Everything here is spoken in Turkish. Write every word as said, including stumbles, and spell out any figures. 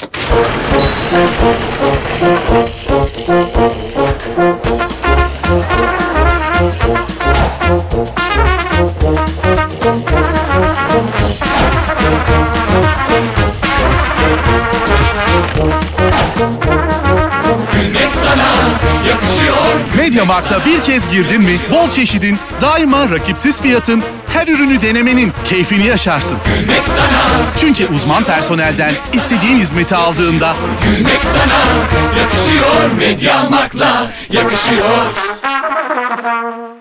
Gülmek sana yakışıyor. Medya Markt'a bir kez girdin mi, bol çeşidin, daima rakipsiz fiyatın, her ürünü denemenin keyfini yaşarsın. Gülmek sana. Çünkü uzman personelden istediğin hizmeti aldığında Gülmek sana yakışıyor. Medya Markt'la yakışıyor.